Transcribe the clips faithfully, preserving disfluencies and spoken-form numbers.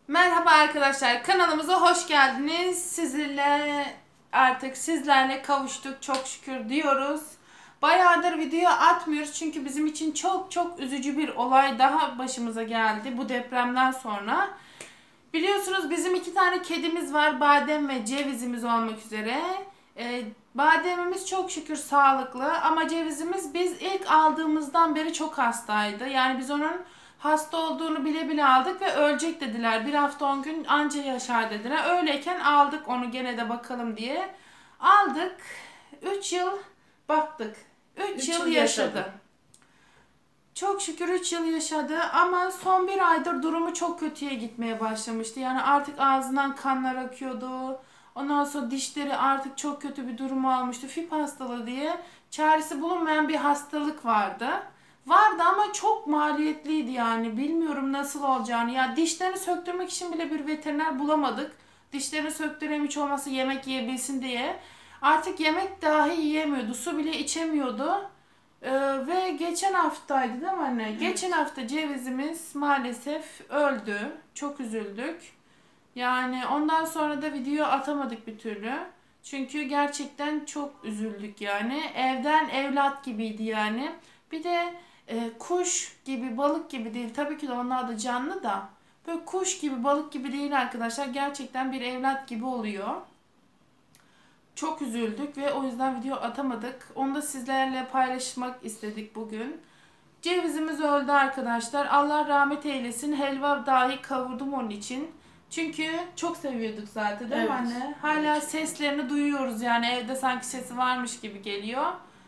Merhaba arkadaşlar, kanalımıza hoş geldiniz. Sizinle artık sizlerle kavuştuk çok şükür diyoruz. Bayağıdır video atmıyoruz çünkü bizim için çok çok üzücü bir olay daha başımıza geldi bu depremden sonra. Biliyorsunuz bizim iki tane kedimiz var, Badem ve Cevizimiz olmak üzere. Ee, Bademimiz çok şükür sağlıklı ama Cevizimiz biz ilk aldığımızdan beri çok hastaydı. Yani biz onun hasta olduğunu bile bile aldık ve ölecek dediler. Bir hafta on gün anca yaşar dediler. Öyleyken aldık onu gene de bakalım diye. Aldık. üç yıl baktık. üç yıl yıl yaşadı. yaşadı. Çok şükür üç yıl yaşadı ama son bir aydır durumu çok kötüye gitmeye başlamıştı. Yani artık ağzından kanlar akıyordu. Ondan sonra dişleri artık çok kötü bir durum almıştı. Fib hastalığı diye çaresi bulunmayan bir hastalık vardı. Vardı ama çok maliyetliydi yani. Bilmiyorum nasıl olacağını. Ya dişlerini söktürmek için bile bir veteriner bulamadık. Dişlerini söktüreyim hiç olmazsa yemek yiyebilsin diye. Artık yemek dahi yiyemiyordu. Su bile içemiyordu. Ee, ve geçen haftaydı değil mi anne? Evet. Geçen hafta Cevizimiz maalesef öldü. Çok üzüldük. Yani ondan sonra da video atamadık bir türlü. Çünkü gerçekten çok üzüldük yani. Evden evlat gibiydi yani. Bir de e, kuş gibi, balık gibi değil. Tabii ki de onlar da canlı da. Böyle kuş gibi, balık gibi değil arkadaşlar. Gerçekten bir evlat gibi oluyor. Çok üzüldük ve o yüzden video atamadık. Onu da sizlerle paylaşmak istedik bugün. Cevizimiz öldü arkadaşlar. Allah rahmet eylesin. Helva dahi kavurdum onun için. Çünkü çok seviyorduk zaten değil mi Evet. anne? Hala seslerini duyuyoruz yani evde sanki sesi varmış gibi geliyor.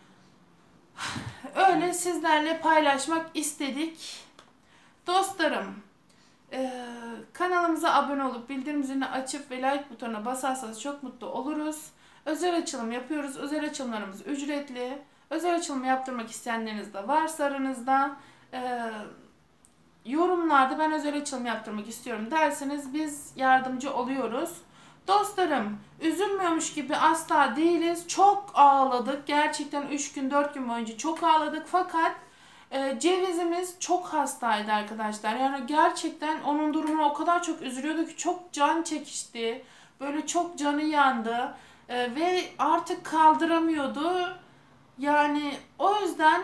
Öyle sizlerle paylaşmak istedik. Dostlarım, ee, kanalımıza abone olup bildirim zilini açıp ve like butonuna basarsanız çok mutlu oluruz. Özel açılım yapıyoruz. Özel açılımlarımız ücretli. Özel açılım yaptırmak isteyenleriniz de varsa aranızda e, yorumlarda ben özel açılım yaptırmak istiyorum derseniz biz yardımcı oluyoruz. Dostlarım, üzülmüyormuş gibi asla değiliz. Çok ağladık. Gerçekten üç gün dört gün boyunca çok ağladık. Fakat e, Cevizimiz çok hastaydı arkadaşlar. Yani gerçekten onun durumuna o kadar çok üzülüyordu ki çok can çekişti. Böyle çok canı yandı. E, ve artık kaldıramıyordu. Yani o yüzden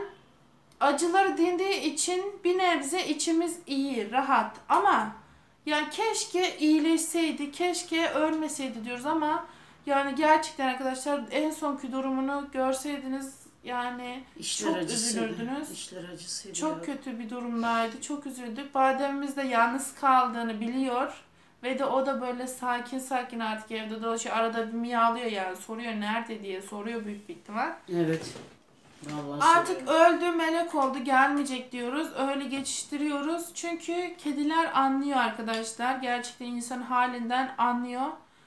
acıları dindiği için bir nebze içimiz iyi, rahat. Ama yani keşke iyileşseydi, keşke ölmeseydi diyoruz ama yani gerçekten arkadaşlar en sonki durumunu görseydiniz yani İşler çok acısıydı. üzülürdünüz. İşler acısıydı. Çok ya. kötü bir durumdaydı. Çok üzüldük. Bademimiz de yalnız kaldığını biliyor. Ve de o da böyle sakin sakin artık evde dolaşıyor. Arada bir miyavlıyor yani. Soruyor nerede diye soruyor büyük bir ihtimal. Evet. Vallahi Artık söylüyorum. öldü, melek oldu, gelmeyecek diyoruz. Öyle geçiştiriyoruz. Çünkü kediler anlıyor arkadaşlar. Gerçekten insan halinden anlıyor.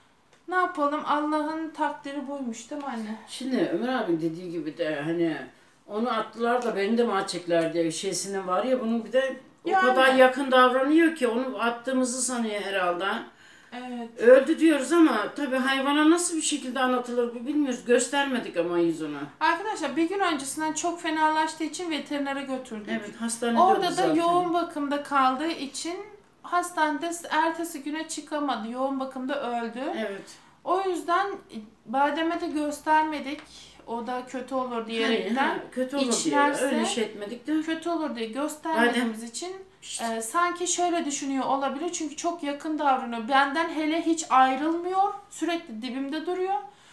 Ne yapalım? Allah'ın takdiri buymuş değil mi anne? Şimdi Ömer abi dediği gibi de hani onu attılar da beni de mi atacaklar diye şeysinin var ya bunun bir de o Yani. kadar yakın davranıyor ki onu attığımızı sanıyor herhalde. Evet. Öldü diyoruz ama tabii hayvana nasıl bir şekilde anlatılır bu bilmiyoruz. Göstermedik ama yüzünü. Arkadaşlar bir gün öncesinden çok fenalaştığı için veterinere götürdük. Evet hastanede Orada da zaten. yoğun bakımda kaldığı için hastanede ertesi güne çıkamadı. Yoğun bakımda öldü. Evet. O yüzden Badem'e de göstermedik. O da kötü olur diyerekten. Hani, ha, kötü olur içlerse diye öyle şey etmedik de. kötü olur diye göstermediğimiz Badem. için İşte. e, sanki şöyle düşünüyor olabilir. Çünkü çok yakın davranıyor. Benden hele hiç ayrılmıyor. Sürekli dibimde duruyor.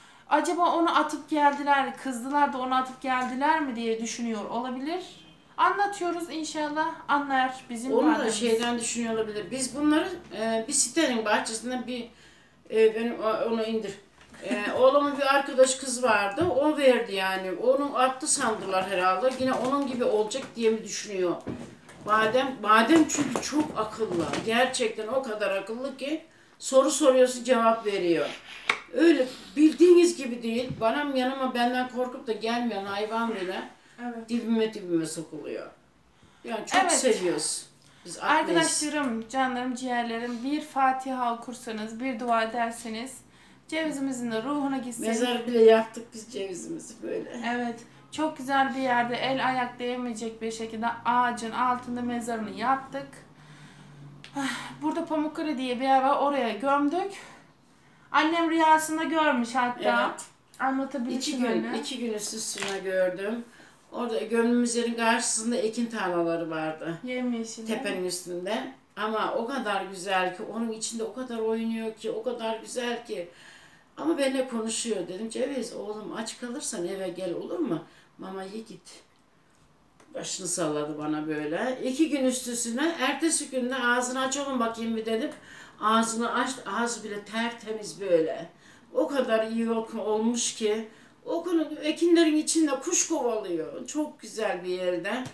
Acaba onu atıp geldiler, kızdılar da onu atıp geldiler mi diye düşünüyor olabilir. Anlatıyoruz inşallah anlar bizim Onu da bademimiz. şeyden düşünüyor olabilir. Biz bunları e, bir sitenin bahçesinde bir e, benim onu indir. E, oğlumun bir arkadaş kız vardı. O verdi yani. Onu attı sandılar herhalde. Yine onun gibi olacak diye mi düşünüyor? Badem, badem çünkü çok akıllı. Gerçekten o kadar akıllı ki soru soruyorsun cevap veriyor. Öyle bildiğiniz gibi değil. Bana yanıma benden korkup da gelmeyen hayvan bile Evet. dibime dibime sokuluyor. Yani çok Evet. seviyoruz. Biz atmayız. Arkadaşlarım, canlarım, ciğerlerim bir Fatiha okursanız, bir dua ederseniz Cevizimizin de ruhuna gitsin. Mezar bile yaptık biz cevizimizi böyle. Evet. Çok güzel bir yerde el ayak değmeyecek bir şekilde ağacın altında mezarını yaptık. Burada Pamukkale diye bir yer var. Oraya gömdük. Annem rüyasında görmüş hatta. Evet. Anlatabilirsin İki gün, anne. iki gün üst üstüne gördüm. Orada gömdüğümüz yerin karşısında ekin tarlaları vardı. Yemyeşil. Tepenin üstünde. Ama o kadar güzel ki, onun içinde o kadar oynuyor ki, o kadar güzel ki. Ama benimle konuşuyor. Dedim Ceviz oğlum aç kalırsan eve gel olur mu? Mama ye git. Başını salladı bana böyle. İki gün üst üstüne, ertesi günde ağzını aç oğlum bakayım bir dedim. Ağzını açtı, ağzı bile tertemiz böyle. O kadar iyi olmuş ki, o konu ekinlerin içinde kuş kovalıyor. Çok güzel bir yerde.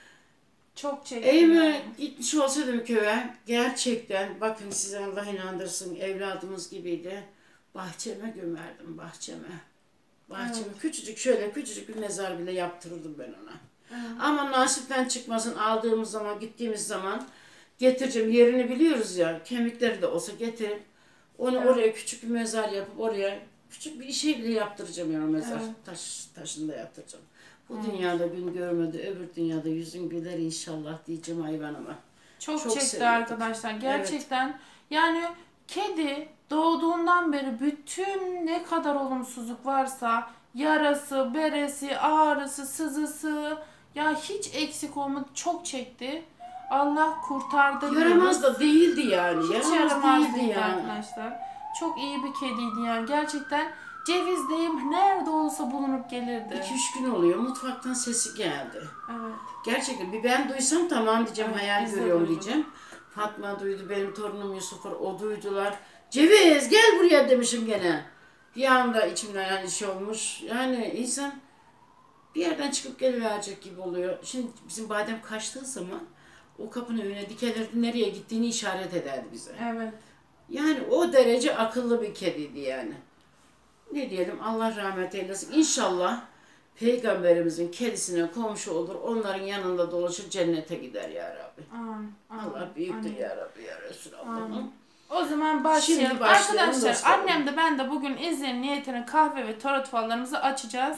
Çok çekti. Eğme gitmiş olsaydım köye, gerçekten bakın size Allah inandırsın evladımız gibiydi. Bahçeme gömerdim, bahçeme. Bahçeme Evet. küçücük şöyle küçücük bir mezar bile yaptırırdım ben ona. Evet. Ama nasipten çıkmasın aldığımız zaman gittiğimiz zaman getireceğim yerini biliyoruz ya kemikleri de olsa getirip onu Evet. oraya küçük bir mezar yapıp oraya küçük bir şey bile yaptıracağım yani o mezar Evet. taş taşında yaptıracağım. Bu Evet. dünyada gün görmedi öbür dünyada yüzün güler inşallah diyeceğim hayvanıma. Çok, Çok çekti seviyorduk. arkadaşlar. Gerçekten yani kedi doğduğundan beri bütün ne kadar olumsuzluk varsa yarası, beresi, ağrısı, sızısı ya hiç eksik olmadı. Çok çekti. Allah kurtardı Yaramaz diyoruz. da değildi yani. Hiç Yaramaz, yaramaz değildi değildi yani. arkadaşlar. Çok iyi bir kediydi yani. Gerçekten cevizdeyim nerede olsa bulunup gelirdi. iki üç gün oluyor mutfaktan sesi geldi. Evet. Gerçekten bir ben duysam tamam diyeceğim, Evet, hayal biz de görüyorum duyduk. diyeceğim. Fatma duydu, benim torunum Yusuf var, o duydular. Ceviz gel buraya demişim gene. Bir anda içimden yani şey olmuş. Yani insan bir yerden çıkıp geliverecek gibi oluyor. Şimdi bizim badem kaçtığı zaman o kapının önüne dikelirdi, nereye gittiğini işaret ederdi bize. Evet. Yani o derece akıllı bir kediydi yani. Ne diyelim Allah rahmet eylesin. İnşallah Peygamberimizin kedisine komşu olur. Onların yanında dolaşır cennete gider ya Rabbi. Amin. Allah büyüktür ya Rabbi ya Resulallah. Amin. O zaman başlayalım. Şimdi başlayalım Arkadaşlar dostlarım. annem de ben de bugün izleyin niyetine kahve ve tarot fallarımızı açacağız.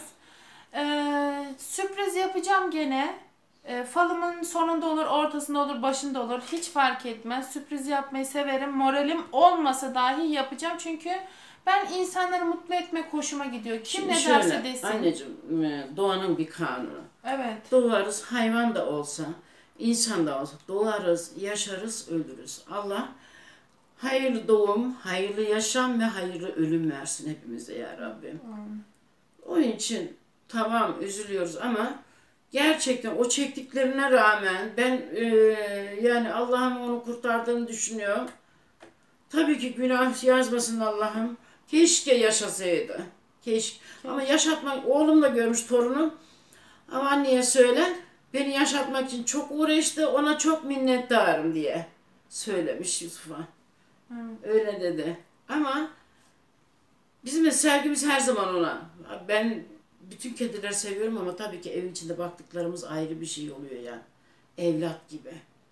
Ee, sürpriz yapacağım gene. Ee, falımın sonunda olur, ortasında olur, başında olur. Hiç fark etmez. Sürpriz yapmayı severim. Moralim olmasa dahi yapacağım. Çünkü ben insanları mutlu etmek hoşuma gidiyor. Kim Şimdi ne şöyle, derse desin. anneciğim e, doğanın bir kanunu. Evet. Doğarız hayvan da olsa, insan da olsa. Doğarız, yaşarız, ölürüz. Allah hayırlı doğum, hayırlı yaşam ve hayırlı ölüm versin hepimize ya Rabbim. Amin. Onun için tamam üzülüyoruz ama gerçekten o çektiklerine rağmen ben e, yani Allah'ım onu kurtardığını düşünüyorum. Tabii ki günah yazmasın Allah'ım. Keşke yaşasaydı. Keşke. Ama yaşatmak, oğlum da görmüş torunum. Ama anneye söyle, beni yaşatmak için çok uğraştı, ona çok minnettarım diye söylemiş Yusuf'a. Evet. Öyle dedi. Ama bizim de sevgimiz her zaman ona. Ben bütün kedileri seviyorum ama tabii ki evin içinde baktıklarımız ayrı bir şey oluyor yani. Evlat gibi.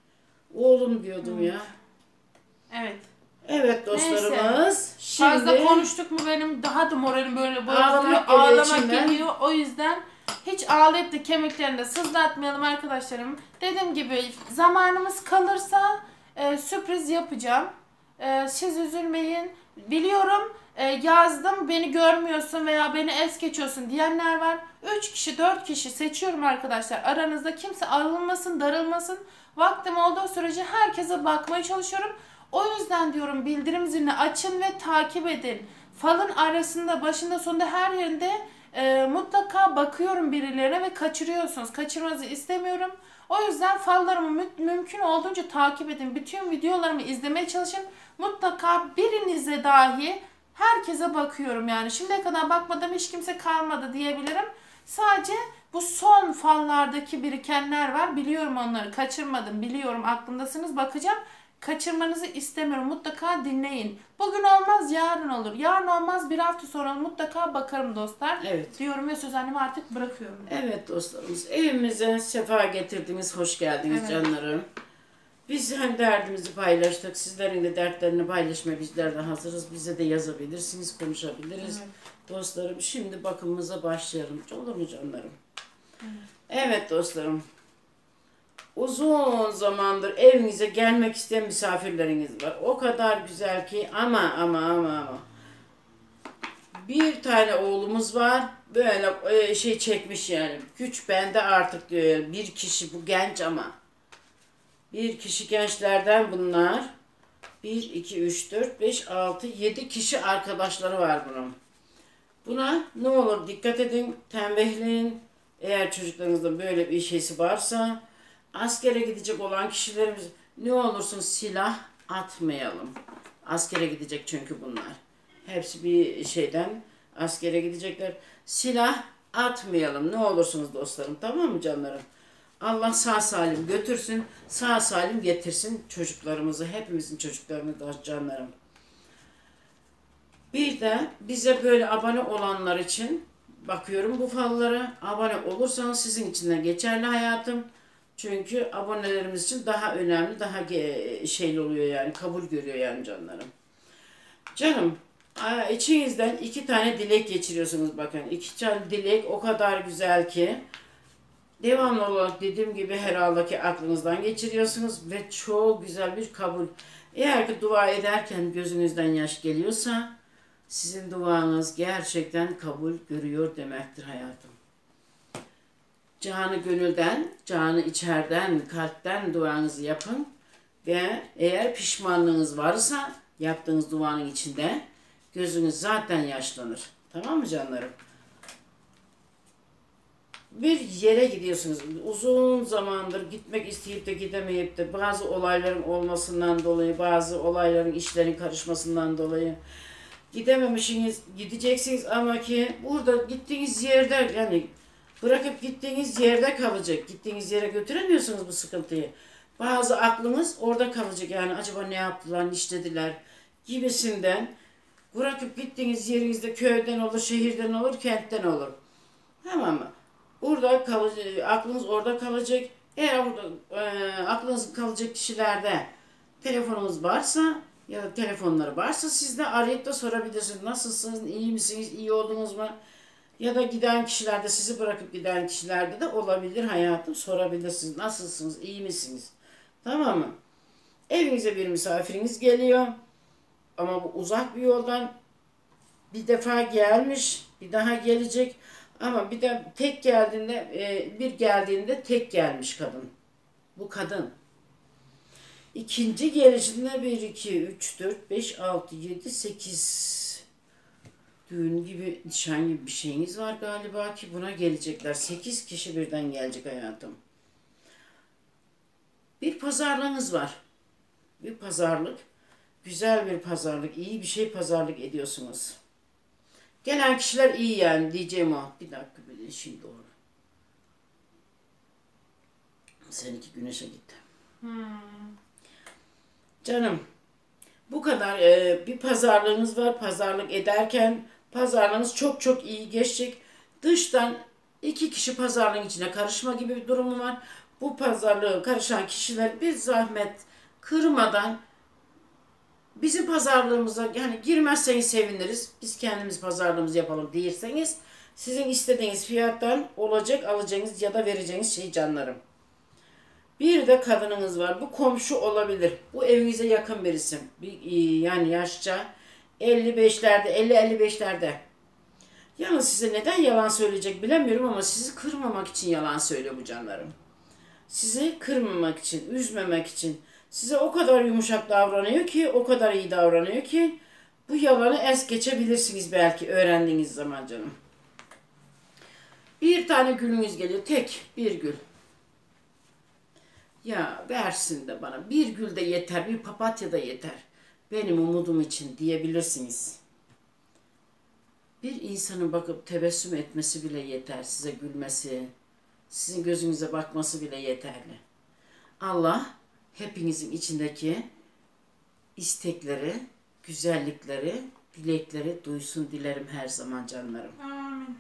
Oğlum diyordum ya. Evet. Evet dostlarımız. Şimdi Fazla konuştuk mu benim daha da moralim böyle Ağlamak bozuluyor. geliyor Ağlamak içimden. geliyor. O yüzden hiç ağlayıp da kemiklerini de sızlatmayalım arkadaşlarım. Dediğim gibi zamanımız kalırsa e, sürpriz yapacağım. E, siz üzülmeyin. Biliyorum e, yazdım beni görmüyorsun veya beni es geçiyorsun diyenler var. üç kişi dört kişi seçiyorum arkadaşlar. Aranızda kimse ayrılmasın, darılmasın. Vaktim olduğu sürece herkese bakmaya çalışıyorum. O yüzden diyorum bildirim zilini açın ve takip edin. Falın arasında, başında, sonunda her yerinde e, mutlaka bakıyorum birilerine ve kaçırıyorsunuz. Kaçırmanızı istemiyorum. O yüzden fallarımı mü- mümkün olduğunca takip edin. Bütün videolarımı izlemeye çalışın. Mutlaka birinize dahi herkese bakıyorum yani. Şimdiye kadar bakmadığım hiç kimse kalmadı diyebilirim. Sadece bu son fallardaki birikenler var. Biliyorum onları. Kaçırmadım. Biliyorum aklımdasınız. Bakacağım. Kaçırmanızı istemiyorum. Mutlaka dinleyin. Bugün olmaz yarın olur. Yarın olmaz bir hafta sonra mutlaka bakarım dostlar. Evet. Diyorum ve söz annemi artık bırakıyorum. Evet dostlarımız, evimize sefa getirdiniz, hoş geldiniz Evet. canlarım. Biz hem derdimizi paylaştık, sizlerin de dertlerini paylaşmaya bizler de hazırız. Bize de yazabilirsiniz, konuşabiliriz. Evet. Dostlarım, şimdi bakımımıza başlayalım. Olur mu canlarım? Evet. Evet dostlarım. Uzun zamandır evinize gelmek isteyen misafirleriniz var. O kadar güzel ki ama ama ama ama. Bir tane oğlumuz var. Böyle e, şey çekmiş yani. Güç bende artık diyor. Bir kişi bu genç ama. Bir kişi gençlerden bunlar. Bir, iki, üç, dört, beş, altı, yedi kişi arkadaşları var bunun. Buna ne olur dikkat edin, tembihleyin. Eğer çocuklarınızda böyle bir şeysi varsa askere gidecek olan kişilerimiz ne olursun silah atmayalım. Askere gidecek çünkü bunlar. Hepsi bir şeyden askere gidecekler. Silah atmayalım ne olursunuz dostlarım, tamam mı canlarım? Allah sağ salim götürsün, sağ salim getirsin çocuklarımızı, hepimizin çocuklarını da canlarım. Bir de bize böyle abone olanlar için bakıyorum bu fallara. Abone olursanız sizin için de geçerli hayatım. Çünkü abonelerimiz için daha önemli, daha ge- şeyli oluyor yani, kabul görüyor yani canlarım. Canım, aa, içinizden iki tane dilek geçiriyorsunuz bakın. İki tane dilek o kadar güzel ki. Devamlı olarak dediğim gibi herhalde ki aklınızdan geçiriyorsunuz ve çok güzel bir kabul. Eğer ki dua ederken gözünüzden yaş geliyorsa sizin duanız gerçekten kabul görüyor demektir hayatım. Canı gönülden, canı içeriden, kalpten duanızı yapın ve eğer pişmanlığınız varsa yaptığınız duanın içinde gözünüz zaten yaşlanır. Tamam mı canlarım? Bir yere gidiyorsunuz. Uzun zamandır gitmek isteyip de gidemeyip de bazı olayların olmasından dolayı, bazı olayların işlerin karışmasından dolayı gidememişsiniz, gideceksiniz ama ki burada gittiğiniz yerde yani bırakıp gittiğiniz yerde kalacak. Gittiğiniz yere götüremiyorsunuz bu sıkıntıyı. Bazı aklınız orada kalacak yani acaba ne yaptılar, ne işlediler gibisinden. Bırakıp gittiğiniz yerinizde köyden olur, şehirden olur, kentten olur. Tamam mı? Orada kalacak, aklınız orada kalacak. Eğer orada, e, aklınız kalacak kişilerde telefonunuz varsa ya da telefonları varsa siz de arayıp da sorabilirsiniz. Nasılsınız, iyi misiniz, iyi oldunuz mu? Ya da giden kişilerde, sizi bırakıp giden kişilerde de olabilir hayatım. Sorabilirsiniz. Nasılsınız, iyi misiniz? Tamam mı? Evinize bir misafiriniz geliyor. Ama bu uzak bir yoldan bir defa gelmiş, bir daha gelecek. Ama bir de tek geldiğinde, e, bir geldiğinde tek gelmiş kadın. Bu kadın. İkinci gelişinde bir, iki, üç, dört, beş, altı, yedi, sekiz düğün gibi, nişan gibi bir şeyiniz var galiba ki buna gelecekler. Sekiz kişi birden gelecek hayatım. Bir pazarlığınız var. Bir pazarlık. Güzel bir pazarlık, iyi bir şey pazarlık ediyorsunuz. Gelen kişiler iyi yani diyeceğim o. Bir dakika bir de şimdi doğru. Seninki güneşe gitti. Hmm. Canım bu kadar e, bir pazarlığınız var. Pazarlık ederken pazarlığınız çok çok iyi geçecek. Dıştan iki kişi pazarlığın içine karışma gibi bir durumu var. Bu pazarlığı karışan kişiler bir zahmet kırmadan bizim pazarlığımıza yani girmezseniz seviniriz. Biz kendimiz pazarlığımızı yapalım diyerseniz sizin istediğiniz fiyattan olacak alacağınız ya da vereceğiniz şey canlarım. Bir de kadınınız var. Bu komşu olabilir. Bu evinize yakın birisi. Bir, yani yaşça elli beşlerde, elli elli beşlerde. Yalnız size neden yalan söyleyecek bilemiyorum ama sizi kırmamak için yalan söylüyor bu canlarım. Sizi kırmamak için, üzmemek için. Size o kadar yumuşak davranıyor ki, o kadar iyi davranıyor ki bu yalanı es geçebilirsiniz belki öğrendiğiniz zaman canım. Bir tane gülünüz geliyor. Tek bir gül. Ya versin de bana. Bir gül de yeter, bir papatya da yeter. Benim umudum için diyebilirsiniz. Bir insanın bakıp tebessüm etmesi bile yeter. Size gülmesi, sizin gözünüze bakması bile yeterli. Allah hepinizin içindeki istekleri, güzellikleri, dilekleri duysun dilerim her zaman canlarım. Amin.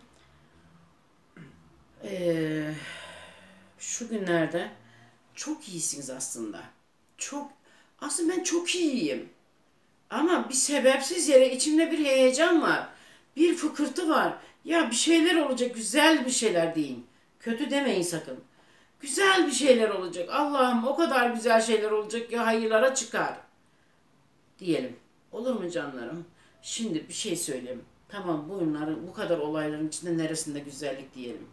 Ee, şu günlerde çok iyisiniz aslında. Çok, aslında ben çok iyiyim. Ama bir sebepsiz yere içimde bir heyecan var. Bir fıkırtı var. Ya bir şeyler olacak, güzel bir şeyler deyin. Kötü demeyin sakın. Güzel bir şeyler olacak. Allah'ım o kadar güzel şeyler olacak ki hayırlara çıkar. Diyelim. Olur mu canlarım? Şimdi bir şey söyleyeyim. Tamam bunların bu kadar olayların içinde neresinde güzellik diyelim.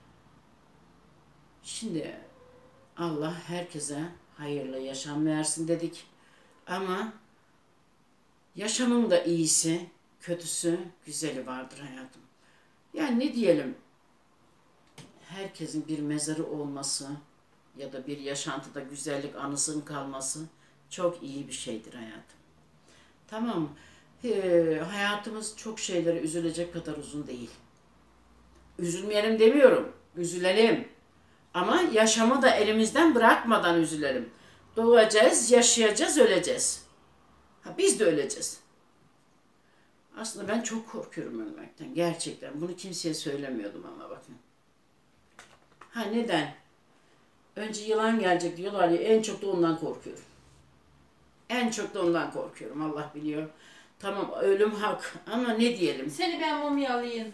Şimdi Allah herkese hayırlı yaşam versin dedik. Ama yaşamın da iyisi, kötüsü, güzeli vardır hayatım. Yani ne diyelim? Herkesin bir mezarı olması ya da bir yaşantıda güzellik anısının kalması çok iyi bir şeydir hayatım. Tamam mı? Ee, hayatımız çok şeylere üzülecek kadar uzun değil. Üzülmeyelim demiyorum. Üzülelim. Ama yaşamı da elimizden bırakmadan üzülelim. Doğacağız, yaşayacağız, öleceğiz. Ha, biz de öleceğiz. Aslında ben çok korkuyorum ölmekten. Gerçekten. Bunu kimseye söylemiyordum ama bakın. Ha neden? Önce yılan gelecek diyorlar ya, en çok da ondan korkuyorum. En çok da ondan korkuyorum. Allah biliyor. Tamam ölüm hak ama ne diyelim? Seni ben mumyalayayım.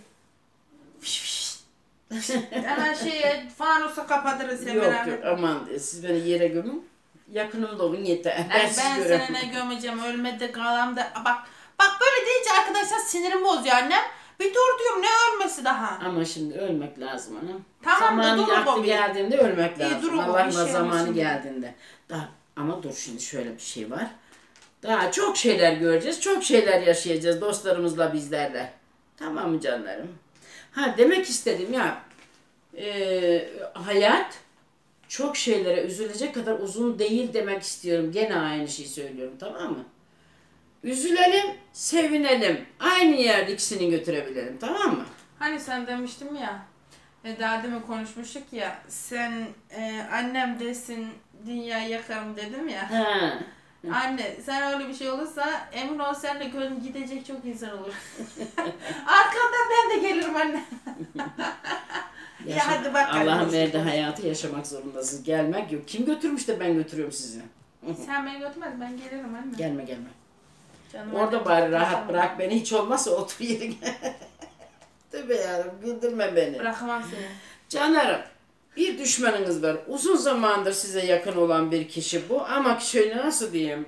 Hemen şeye fanusa kapatırız hep Yok beraber. yok aman siz beni yere gömün. Yakınımda olun yeter. Yani Ben, ben sizi seni göremem. ne gömeceğim, ölmede kalam da. Bak, bak böyle deyince arkadaşlar sinirim bozuyor annem. Bir dur diyorum, ne ölmesi daha? Ama şimdi ölmek lazım hanım. Tamam da zamanı dur vakti baba. geldiğinde ölmek İyi, lazım. dur baba, Allah'ın bir şey zamanı olmasın. geldiğinde. Daha, ama dur şimdi şöyle bir şey var. Daha çok şeyler göreceğiz. Çok şeyler yaşayacağız dostlarımızla bizlerle. Tamam mı canlarım? Ha demek istedim ya. E, hayat çok şeylere üzülecek kadar uzun değil demek istiyorum. Gene aynı şeyi söylüyorum tamam mı? Üzülelim, sevinelim. Aynı yerde ikisini götürebilelim tamam mı? Hani sen demiştim ya, e, daha demin konuşmuştuk ya, sen e, annem desin dünyayı yakarım dedim ya. Ha. Anne sen öyle bir şey olursa emin ol sen de gönlün gidecek çok insan olur. Arkandan ben de gelirim anne. Ya hadi bakalım. Allah'ın verdiği hayatı yaşamak zorundasınız. Gelmek yok. Kim götürmüş de ben götürüyorum sizi. Sen beni götürmez, ben gelirim anne. Gelme gelme. Canım Orada anne, bari çok rahat yaşamam. bırak beni. Hiç olmazsa otur yerine. Tövbe yarabbim güldürme beni. Bırakamam seni. Canlarım bir düşmanınız var. Uzun zamandır size yakın olan bir kişi bu. Ama şöyle nasıl diyeyim.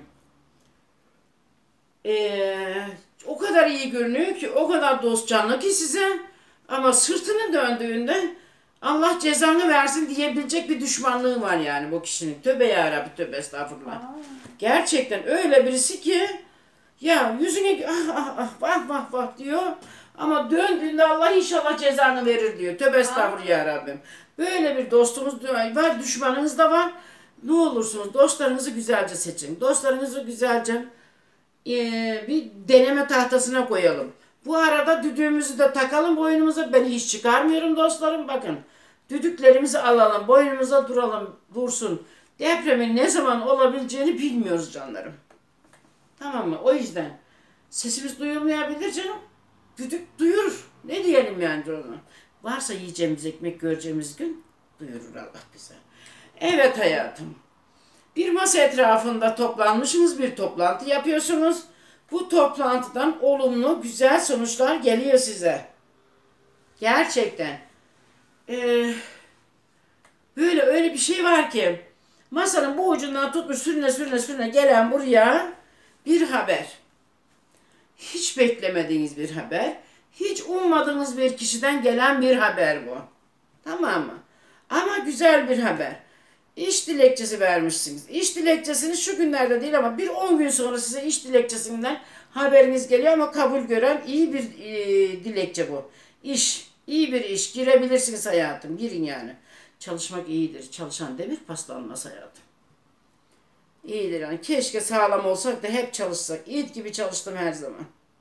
Ee, o kadar iyi görünüyor ki o kadar dost canlı ki size. Ama sırtını döndüğünde Allah cezanı versin diyebilecek bir düşmanlığı var yani bu kişinin. Tövbe yarabbi tövbe estağfurullah. Aa. Gerçekten öyle birisi ki ya yüzüne ah ah ah vah vah vah diyor. Ama döndüğünde Allah inşallah cezanı verir diyor. Tövbe estağfurullah ya Rabbim. Böyle bir dostumuz var, düşmanınız da var. Ne olursunuz dostlarınızı güzelce seçin. Dostlarınızı güzelce e, bir deneme tahtasına koyalım. Bu arada düdüğümüzü de takalım boynumuza. Ben hiç çıkarmıyorum dostlarım. Bakın düdüklerimizi alalım. Boynumuza duralım. Dursun. Depremin ne zaman olabileceğini bilmiyoruz canlarım. Tamam mı? O yüzden sesimiz duyulmayabilir canım. Düdük duyurur. Ne diyelim yani ona? Varsa yiyeceğimiz ekmek göreceğimiz gün duyurur Allah bize. Evet hayatım. Bir masa etrafında toplanmışsınız, bir toplantı yapıyorsunuz. Bu toplantıdan olumlu, güzel sonuçlar geliyor size. Gerçekten. Ee, böyle öyle bir şey var ki masanın bu ucundan tutmuş sürüne sürüne sürüne gelen buraya bir haber. Hiç beklemediğiniz bir haber. Hiç ummadığınız bir kişiden gelen bir haber bu. Tamam mı? Ama güzel bir haber. İş dilekçesi vermişsiniz. İş dilekçesini şu günlerde değil ama bir on gün sonra size iş dilekçesinden haberiniz geliyor ama kabul gören iyi bir e, dilekçe bu. İş, iyi bir iş. Girebilirsiniz hayatım. Girin yani. Çalışmak iyidir. Çalışan demir paslanmaz hayatım. İyidir yani. Keşke sağlam olsak da hep çalışsak. İt gibi çalıştım her zaman.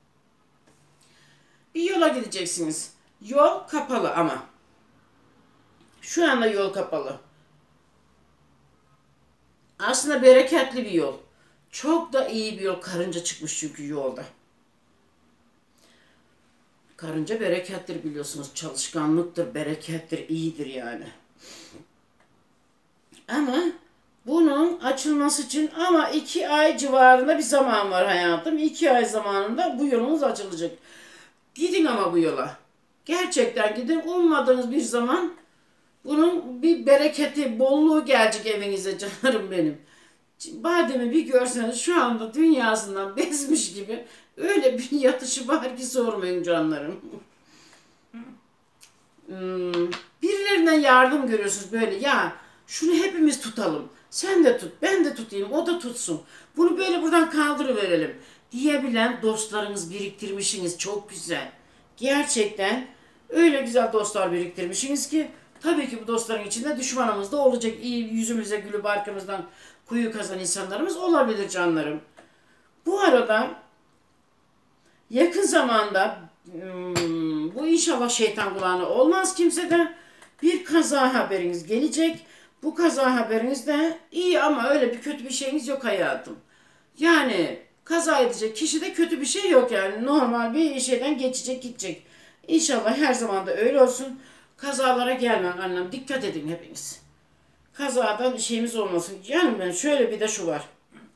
Bir yola gideceksiniz. Yol kapalı ama. Şu anda yol kapalı. Aslında bereketli bir yol. Çok da iyi bir yol. Karınca çıkmış çünkü yolda. Karınca berekettir biliyorsunuz. Çalışkanlıktır, berekettir, iyidir yani. Ama bunun açılması için ama iki ay civarında bir zaman var hayatım. İki ay zamanında bu yolunuz açılacak. Gidin ama bu yola. Gerçekten gidin. Ummadığınız bir zaman Bunun bir bereketi, bolluğu gelecek evinize canlarım benim. Bademi bir görseniz şu anda dünyasından bezmiş gibi öyle bir yatışı var ki sormayın canlarım. Hmm, birilerinden yardım görüyorsunuz böyle ya şunu hepimiz tutalım. Sen de tut, ben de tutayım, o da tutsun. Bunu böyle buradan kaldırıverelim diyebilen dostlarınız biriktirmişsiniz. Çok güzel. Gerçekten öyle güzel dostlar biriktirmişsiniz ki tabii ki bu dostların içinde düşmanımız da olacak. İyi yüzümüze gülüp arkamızdan kuyu kazan insanlarımız olabilir canlarım. Bu arada yakın zamanda hmm, bu inşallah şeytan kulağına olmaz kimseden bir kaza haberiniz gelecek. Bu kaza haberiniz de iyi ama öyle bir kötü bir şeyiniz yok hayatım. Yani kaza edecek kişide kötü bir şey yok yani. Normal bir şeyden geçecek gidecek. İnşallah her zaman da öyle olsun. Kazalara gelmeyin annem. Dikkat edin hepiniz. Kazadan şeyimiz olmasın. Yani ben şöyle bir de şu var.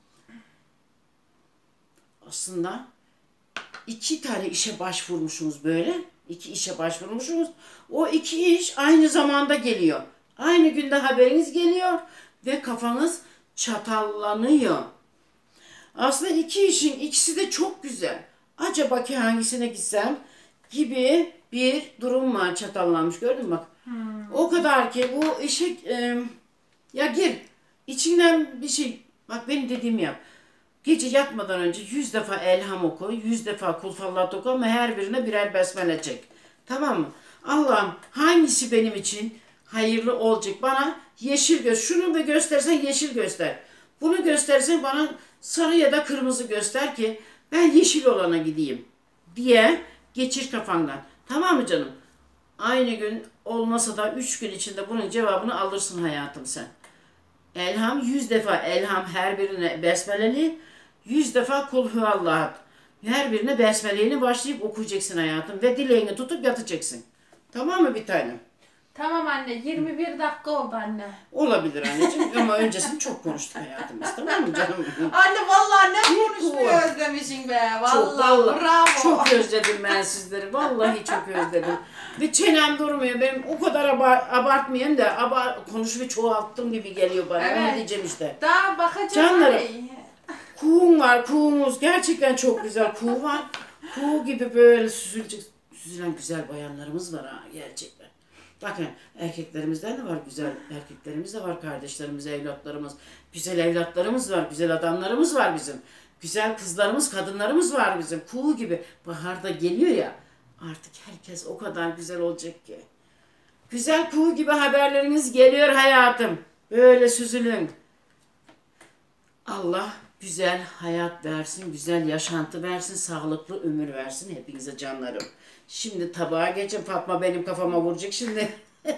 Aslında iki tane işe başvurmuşsunuz böyle. İki işe başvurmuşsunuz. O iki iş aynı zamanda geliyor. Aynı günde haberiniz geliyor ve kafanız çatallanıyor. Aslında iki işin ikisi de çok güzel. Acaba ki hangisine gitsem gibi bir durum var, çatallanmış, gördün mü bak. Hmm. O kadar ki bu işe e, ya gir içinden bir şey bak benim dediğimi yap. Gece yatmadan önce yüz defa elham oku, yüz defa kul fallat oku ama her birine birer besmele çek. Tamam mı? Allah'ım hangisi benim için hayırlı olacak? Bana yeşil göster. Şunu da göstersen yeşil göster. Bunu göstersen bana sarı ya da kırmızı göster ki ben yeşil olana gideyim diye geçir kafandan. Tamam mı canım? Aynı gün olmasa da üç gün içinde bunun cevabını alırsın hayatım sen. Elham yüz defa elham her birine besmeleli, yüz defa kul huvallah. Her birine besmeleyle başlayıp okuyacaksın hayatım ve dileğini tutup yatacaksın. Tamam mı bir tanem? Tamam anne, yirmi bir dakika oldu anne. Olabilir anneciğim ama öncesini çok konuştuk hayatımız, tamam mı canım? Anne vallahi ne konuşmayı özlemişsin be. Vallahi, çok, vallahi bravo. Çok özledim ben sizleri. Vallahi çok özledim. Ve çenem durmuyor. Benim o kadar abar abartmayayım da abar konuşmayı çoğalttım gibi geliyor bana. Evet. Onu diyeceğim işte. Daha bakacağım. Canlarım. Kuğum var, kuğumuz. Gerçekten çok güzel kuğu var. Kuğu gibi böyle süzülecek, süzülen güzel bayanlarımız var ha gerçekten. Bakın erkeklerimizden de var, güzel erkeklerimiz de var, kardeşlerimiz, evlatlarımız, güzel evlatlarımız var, güzel adamlarımız var bizim. Güzel kızlarımız, kadınlarımız var bizim. Kuğu gibi. Baharda geliyor ya, artık herkes o kadar güzel olacak ki. Güzel kuğu gibi haberleriniz geliyor hayatım. Böyle süzülün. Allah güzel hayat versin, güzel yaşantı versin, sağlıklı ömür versin hepinize canlarım. Şimdi tabağa geçin. Fatma benim kafama vuracak şimdi.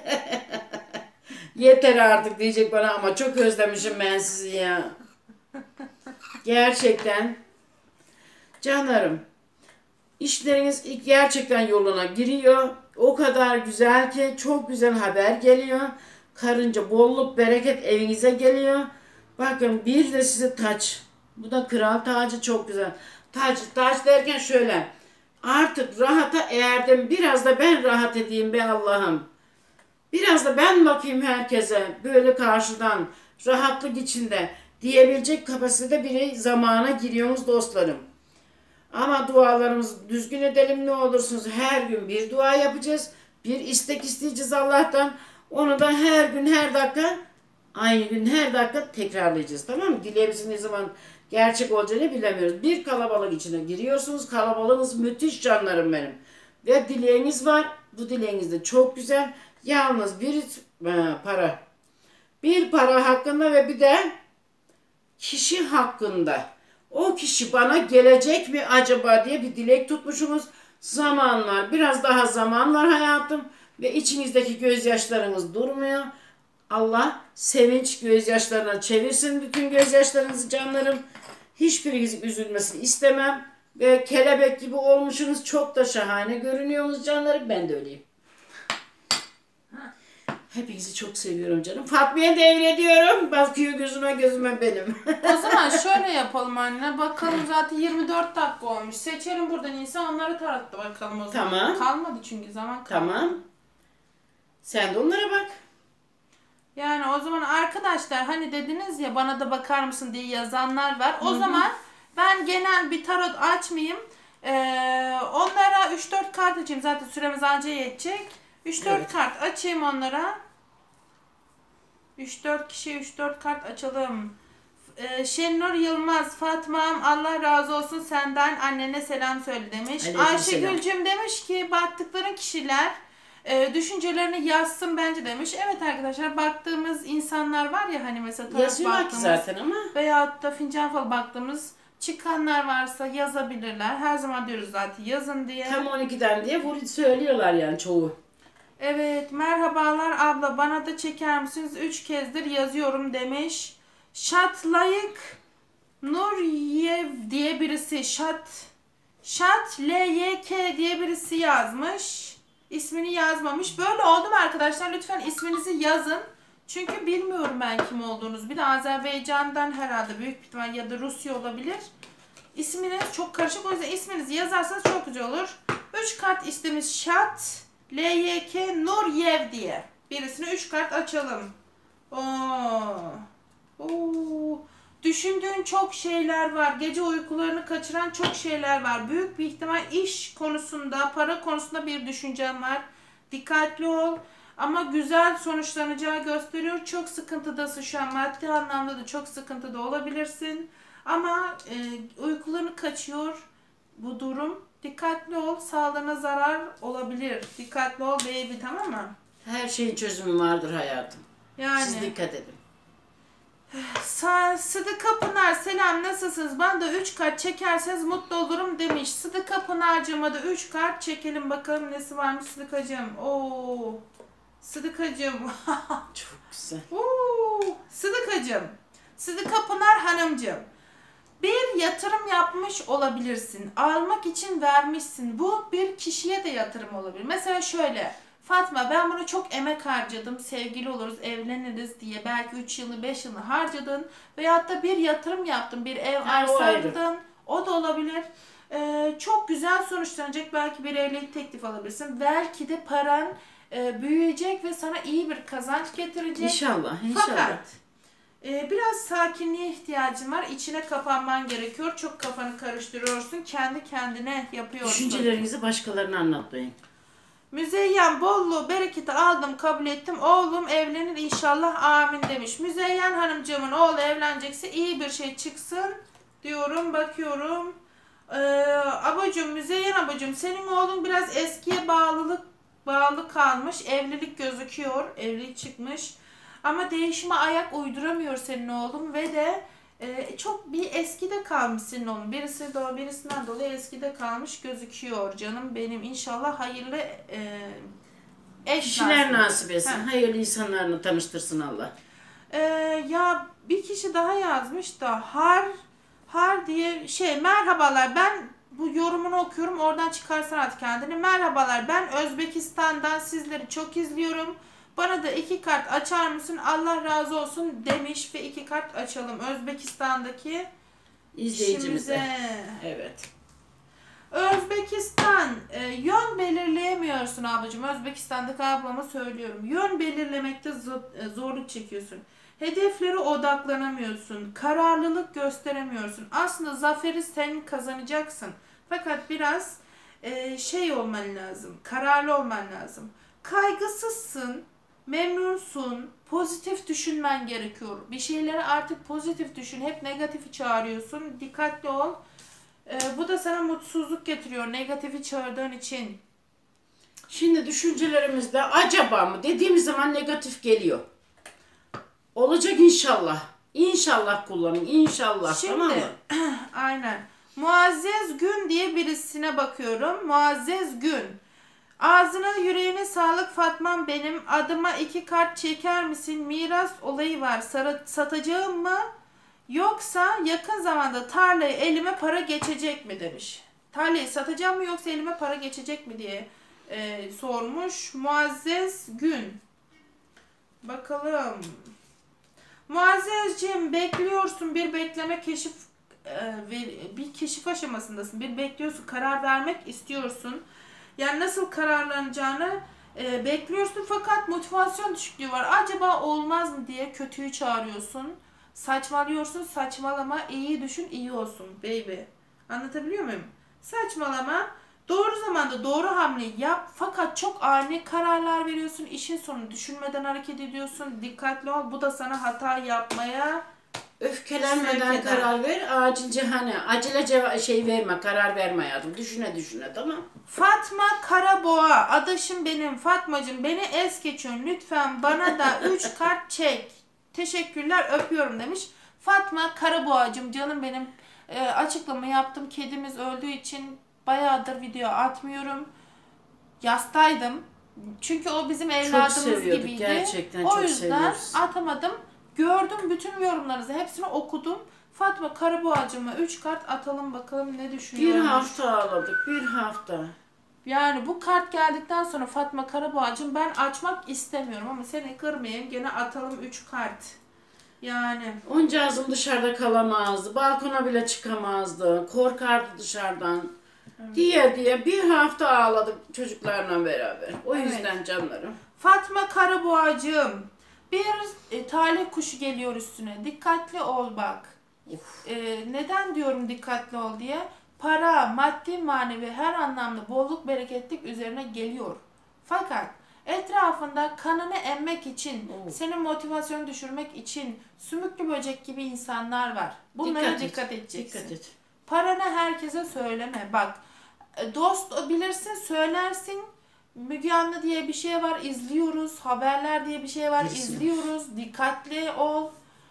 Yeter artık diyecek bana ama çok özlemişim ben sizi ya. Gerçekten. Canlarım. İşleriniz gerçekten yoluna giriyor. O kadar güzel ki çok güzel haber geliyor. Karınca bolluk bereket evinize geliyor. Bakın bir de size taç. Bu da kral tacı çok güzel. Taç, taç derken şöyle. Artık rahata erdim. Biraz da ben rahat edeyim be Allah'ım. Biraz da ben bakayım herkese. Böyle karşıdan rahatlık içinde diyebilecek kapasitede bir zamana giriyoruz dostlarım. Ama dualarımızı düzgün edelim ne olursunuz. Her gün bir dua yapacağız. Bir istek isteyeceğiz Allah'tan. Onu da her gün her dakika aynı gün her dakika tekrarlayacağız. Tamam mı? Dileğimizin ne zaman gerçek olacağını bilemiyoruz. Bir kalabalık içine giriyorsunuz. Kalabalığınız müthiş canlarım benim. Ve dileğiniz var. Bu dileğiniz de çok güzel. Yalnız bir e, para. Bir para hakkında ve bir de kişi hakkında. O kişi bana gelecek mi acaba diye bir dilek tutmuşsunuz. Zaman var. Biraz daha zaman var hayatım. Ve içinizdeki gözyaşlarınız durmuyor. Allah sevinç gözyaşlarına çevirsin bütün gözyaşlarınızı canlarım. Hiçbirinizin üzülmesini istemem. Ve kelebek gibi olmuşsunuz. Çok da şahane görünüyorsunuz canlarım. Ben de öyleyim. Hepinizi çok seviyorum canım. Fatma'ya devrediyorum. Bakıyor gözüme gözüme benim. O zaman şöyle yapalım anne. Bakalım zaten yirmi dört dakika olmuş. Seçelim buradan insan onları tarattı bakalım o zaman. Tamam. Kalmadı çünkü zaman kalmadı. Tamam. Sen de onlara bak. Yani o zaman arkadaşlar hani dediniz ya bana da bakar mısın diye yazanlar var. O Hı hı. zaman ben genel bir tarot açmayayım. Ee, onlara üç dört kart açayım. Zaten süremiz anca yetecek. üç dört Evet. kart açayım onlara. üç dört kişiye üç dört kart açalım. Ee, Şenur Yılmaz, Fatma'm Allah razı olsun senden annene selam söyle demiş. Aleykümselam. Ayşegül'cüm demiş ki baktıkların kişiler e, düşüncelerini yazsın bence demiş. Evet arkadaşlar baktığımız insanlar var ya hani mesela tarot Yazıyorlar ki baktığımız zaten ama. veyahut da fincan falı baktığımız çıkanlar varsa yazabilirler. Her zaman diyoruz zaten yazın diye. Tam on ikiden diye bunu söylüyorlar yani çoğu. Evet, merhabalar abla bana da çeker misiniz? Üç kezdir yazıyorum demiş. Şatlayık Nuryev diye birisi Şat Şat L Y K diye birisi yazmış. İsmini yazmamış. Böyle oldu mu arkadaşlar? Lütfen isminizi yazın. Çünkü bilmiyorum ben kim olduğunuzu. Bir de Azerbaycan'dan herhalde büyük bir ihtimal ya da Rusya olabilir. İsminiz çok karışık. O yüzden isminizi yazarsanız çok güzel olur. Üç kart istemiz Şat L Y K Nuryev diye. Birisine üç kart açalım. Oo. Oo. Düşündüğün çok şeyler var. Gece uykularını kaçıran çok şeyler var. Büyük bir ihtimal iş konusunda, para konusunda bir düşüncen var. Dikkatli ol. Ama güzel sonuçlanacağı gösteriyor. Çok sıkıntıdasın şu an. Maddi anlamda da çok sıkıntıda olabilirsin. Ama e, uykularını kaçıyor bu durum. Dikkatli ol. Sağlığına zarar olabilir. Dikkatli ol baby, tamam mı? Her şeyin çözümü vardır hayatım. Yani. Siz dikkat edin. Sa Sıdıka Pınar selam nasılsınız? Bana da üç kart çekerseniz mutlu olurum demiş. Sıdıka Pınar'cığıma da üç kart çekelim bakalım nesi varmış Sıdıkacığım. Oo. Sıdıkacığım. Çok güzel. Oo. Sıdıkacığım. Sıdıka Pınar hanımcığım. Bir yatırım yapmış olabilirsin. Almak için vermişsin. Bu bir kişiye de yatırım olabilir. Mesela şöyle. Fatma ben bunu çok emek harcadım. Sevgili oluruz, evleniriz diye. Belki üç yılı, beş yılı harcadın. Veyahut da bir yatırım yaptın. Bir ev Ha, o arsa ayrı. aldın. O da olabilir. Ee, çok güzel sonuçlanacak. Belki bir evlilik teklif alabilirsin. Belki de paran e, büyüyecek ve sana iyi bir kazanç getirecek. İnşallah, inşallah. Fakat ee, biraz sakinliğe ihtiyacın var. İçine kapanman gerekiyor. Çok kafanı karıştırıyorsun. Kendi kendine yapıyorsun. Düşüncelerinizi başkalarına anlatmayın. Müzeyyen bolluğu bereketi aldım kabul ettim. Oğlum evlenir inşallah amin demiş. Müzeyyen hanımcığımın oğlu evlenecekse iyi bir şey çıksın diyorum. Bakıyorum. Ee, abacım Müzeyyen abacım senin oğlun biraz eskiye bağlılık bağlı kalmış. Evlilik gözüküyor. Evlilik çıkmış. Ama değişime ayak uyduramıyor senin oğlum ve de e, çok bir eskide kalmış senin oğlum. Birisi de birisinden dolayı eskide kalmış gözüküyor canım benim. İnşallah hayırlı e, eş Kişiler nasip. nasip etsin. Ha. Hayırlı insanlarla tanıştırsın Allah. E, ya bir kişi daha yazmış da har har diye şey merhabalar ben bu yorumunu okuyorum oradan çıkarsan artık kendini. Merhabalar ben Özbekistan'dan sizleri çok izliyorum. Bana da iki kart açar mısın? Allah razı olsun demiş ve iki kart açalım. Özbekistan'daki İzleyicimize. işimize. Evet. Özbekistan e, yön belirleyemiyorsun ablacığım. Özbekistan'daki ablama söylüyorum. Yön belirlemekte zo- e, zorluk çekiyorsun. Hedeflere odaklanamıyorsun. Kararlılık gösteremiyorsun. Aslında zaferi sen kazanacaksın. Fakat biraz e, şey olman lazım. Kararlı olman lazım. Kaygısızsın. Memnunsun. Pozitif düşünmen gerekiyor. Bir şeyleri artık pozitif düşün. Hep negatifi çağırıyorsun. Dikkatli ol. Ee, bu da sana mutsuzluk getiriyor. Negatifi çağırdığın için. Şimdi düşüncelerimizde acaba mı dediğimiz zaman negatif geliyor. Olacak inşallah. İnşallah kullanın. İnşallah. Şimdi Tamam mı? aynen. Muazzez Gün diye birisine bakıyorum. Muazzez Gün. Ağzına yüreğine sağlık Fatmam benim. Adıma iki kart çeker misin? Miras olayı var. Sarı, satacağım mı? Yoksa yakın zamanda tarlayı elime para geçecek mi demiş. Tarlayı satacağım mı yoksa elime para geçecek mi diye e, sormuş. Muazzez Gün. Bakalım. Muazzezciğim bekliyorsun bir bekleme keşif e, bir keşif aşamasındasın. Bir bekliyorsun karar vermek istiyorsun. Yani nasıl kararlanacağını e, bekliyorsun fakat motivasyon düşüklüğü var. Acaba olmaz mı diye kötüyü çağırıyorsun. Saçmalıyorsun, saçmalama, iyi düşün, iyi olsun baby. Anlatabiliyor muyum? Saçmalama, doğru zamanda doğru hamleyi yap fakat çok ani kararlar veriyorsun. İşin sonunu düşünmeden hareket ediyorsun. Dikkatli ol, bu da sana hata yapmaya Öfkelenmeden sevk eder. karar ver. Acilce hani acele ceva- şey verme, karar verme hayatım. Düşüne düşüne, tamam. Fatma Karaboğa, adaşım benim, Fatmacığım beni es geçiyorsun. Lütfen bana da üç kart çek. Teşekkürler, öpüyorum demiş. Fatma Karaboğacığım, canım benim, e, açıklama yaptım. Kedimiz öldüğü için bayağıdır video atmıyorum. Yastaydım. Çünkü o bizim evladımız seviyorduk, gibiydi. gerçekten o çok yüzden seviyoruz. atamadım. Gördüm bütün yorumlarınızı, hepsini okudum. Fatma Karaboğacığıma üç kart atalım bakalım ne Bir düşünüyormuş. hafta ağladık, bir hafta. Yani bu kart geldikten sonra Fatma Karaboğacığım ben açmak istemiyorum ama seni kırmayayım, gene atalım üç kart. Yani Oncağızım dışarıda kalamazdı, balkona bile çıkamazdı, korkardı dışarıdan. Diye diye bir hafta ağladık çocuklarla beraber. O Evet. yüzden canlarım. Fatma Karaboğacığım, bir e, talih kuşu geliyor üstüne. Dikkatli ol bak. E, neden diyorum dikkatli ol diye? Para, maddi, manevi her anlamda bolluk, bereketlik üzerine geliyor. Fakat etrafında kanını emmek için, Oo. senin motivasyonu düşürmek için sümüklü böcek gibi insanlar var. Bunlara Dikkat et, dikkat edeceksin. Dikkat et. Paranı herkese söyleme. Bak, dost bilirsin, söylersin. Müge Anlı diye bir şey var, izliyoruz. Haberler diye bir şey var, Bilsin. izliyoruz. Dikkatli ol.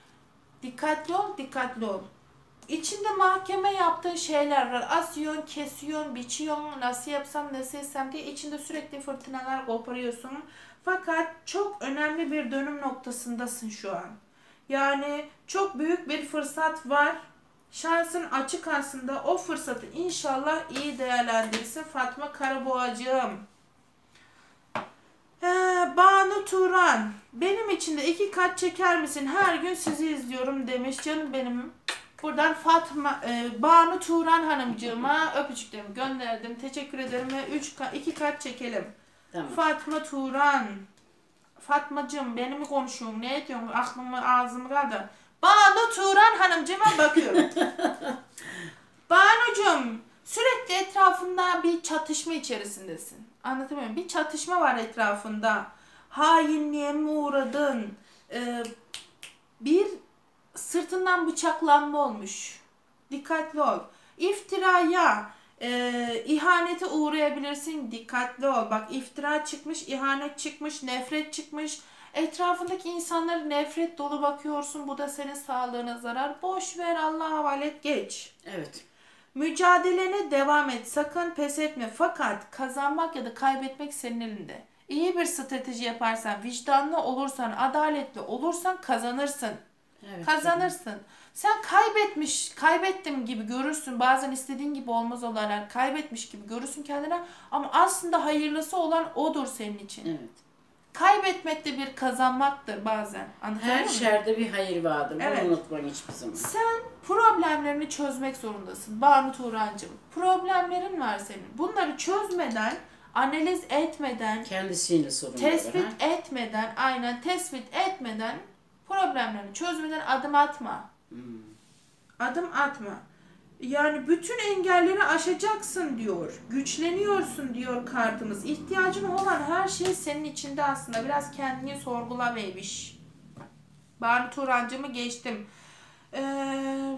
Dikkatli ol, dikkatli ol. İçinde mahkeme yaptığın şeyler var. Asıyorsun, kesiyorsun, biçiyorsun, nasıl yapsam, nasıl etsem diye içinde sürekli fırtınalar koparıyorsun. Fakat çok önemli bir dönüm noktasındasın şu an. Yani çok büyük bir fırsat var. Şansın açık aslında. O fırsatı inşallah iyi değerlendirirsin Fatma Karaboğacığım. Ee, Banu Turan, benim için de iki kat çeker misin? Her gün sizi izliyorum demiş canım benim. Buradan Fatma, e, Banu Turan hanımcığıma öpücüklerimi gönderdim. Teşekkür ederim ve üç kat, iki kat çekelim. Tamam. Fatma Turan. Fatmacığım beni mi konuşuyorsun? Ne ediyorsun? Aklımı ağzımı kaldı. Banu Turan hanımcığıma bakıyorum. Banucuğum, sürekli etrafında bir çatışma içerisindesin. Anlatabiliyor muyum? Bir çatışma var etrafında. Hainliğe mi uğradın? Ee, bir sırtından bıçaklanma olmuş. Dikkatli ol. İftiraya, e, ihanete uğrayabilirsin. Dikkatli ol. Bak, iftira çıkmış, ihanet çıkmış, nefret çıkmış. Etrafındaki insanlara nefret dolu bakıyorsun. Bu da senin sağlığına zarar. Boş ver, Allah'a havale et, geç. Evet. Mücadelene devam et. Sakın pes etme. Fakat kazanmak ya da kaybetmek senin elinde. İyi bir strateji yaparsan, vicdanlı olursan, adaletli olursan kazanırsın. Evet. Kazanırsın. Sen kaybetmiş, kaybettim gibi görürsün. Bazen istediğin gibi olmaz olaylar. Kaybetmiş gibi görürsün kendine. Ama aslında hayırlısı olan odur senin için. Evet. Kaybetmek de bir kazanmaktır bazen. Anlatabiliyor Her muyum? şerde bir hayır vardır. Bunu Evet. unutmayın hiçbir zaman. Sen problemlerini çözmek zorundasın Banu Tuğrancığım. Problemlerin var senin. Bunları çözmeden, analiz etmeden, Kendisiyle sorunları. tespit ha? etmeden, aynen tespit etmeden, problemlerini çözmeden adım atma. Hmm. Adım atma. Yani bütün engelleri aşacaksın diyor. Güçleniyorsun diyor kartımız. İhtiyacın olan her şey senin içinde aslında. Biraz kendini sorgula beybiş. Banu Turancımı geçtim. Ee,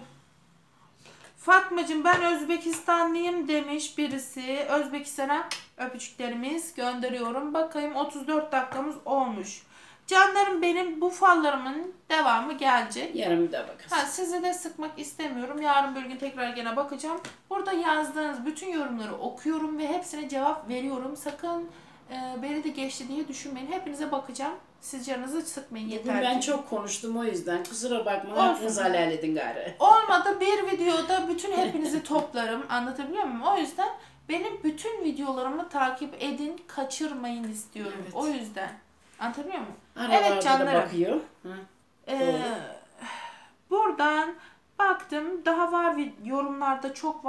Fatmacığım ben Özbekistanlıyım demiş birisi. Özbekistan'a öpücüklerimiz gönderiyorum. Bakayım otuz dört dakikamız olmuş. Canlarım benim, bu fallarımın devamı gelecek. Yarın bir daha bakarız. Ha, sizi de sıkmak istemiyorum. Yarın bir gün tekrar gene bakacağım. Burada yazdığınız bütün yorumları okuyorum ve hepsine cevap veriyorum. Sakın e, beni de geçti diye düşünmeyin. Hepinize bakacağım. Siz canınızı sıkmayın Bugün yeter ben ki. çok konuştum o yüzden. Kusura bakma. Olsun. Hakkınızı helal edin gari. Olmadı bir videoda bütün hepinizi toplarım. Anlatabiliyor muyum? O yüzden benim bütün videolarımı takip edin. Kaçırmayın istiyorum. Evet. O yüzden. Anlatabiliyor muyum? Aralarda Evet canlarım. da bakıyor. Hı. Ee, buradan baktım. Daha var, yorumlarda çok var.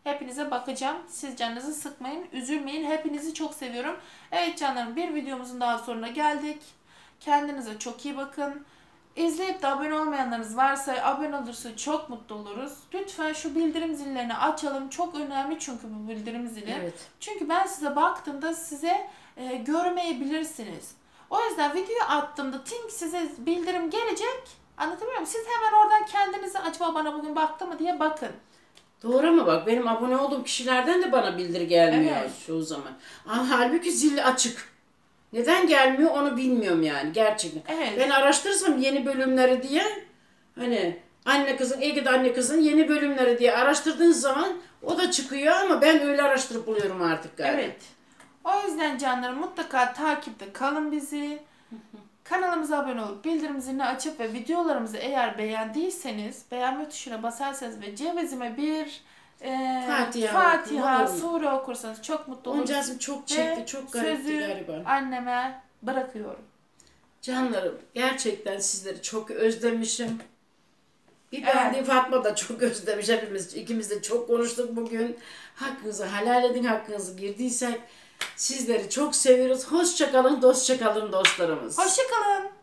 Hepinize bakacağım. Siz canınızı sıkmayın, üzülmeyin. Hepinizi çok seviyorum. Evet canlarım, bir videomuzun daha sonuna geldik. Kendinize çok iyi bakın. İzleyip de abone olmayanlarınız varsa abone olursa çok mutlu oluruz. Lütfen şu bildirim zillerini açalım. Çok önemli çünkü bu bildirim zili. Evet. Çünkü ben size baktığımda size e, görmeyebilirsiniz. O yüzden video attığımda ting size bildirim gelecek. Anlatabiliyor muyum? Siz hemen oradan kendinize acaba bana bugün baktı mı diye bakın. Doğru mu bak, benim abone olduğum kişilerden de bana bildiri gelmiyor Evet. çoğu zaman. Ama halbuki zil açık. Neden gelmiyor onu bilmiyorum yani gerçekten. Evet. Ben araştırırsam yeni bölümleri diye, hani anne kızın, Ege'de anne kızın yeni bölümleri diye araştırdığınız zaman o da çıkıyor ama ben öyle araştırıp buluyorum artık galiba. Evet. O yüzden canlarım mutlaka takipte kalın bizi. Kanalımıza abone olup bildirim zilini açıp ve videolarımızı eğer beğendiyseniz beğenme tuşuna basarsanız ve cevizime bir e, Fatiha Fatiha, okuyun. sure okursanız çok mutlu oluruz. Oncağızım çok çekti, Ve çok garipti sözü galiba. anneme bırakıyorum. Canlarım, gerçekten sizleri çok özlemişim. Bir Evet. ben de Fatma da çok özlemiş hepimiz. İkimiz de çok konuştuk bugün. Hakkınızı helal edin, hakkınızı girdiysek. Sizleri çok seviyoruz. Hoşça kalın, dostça kalın dostlarımız. Hoşçakalın.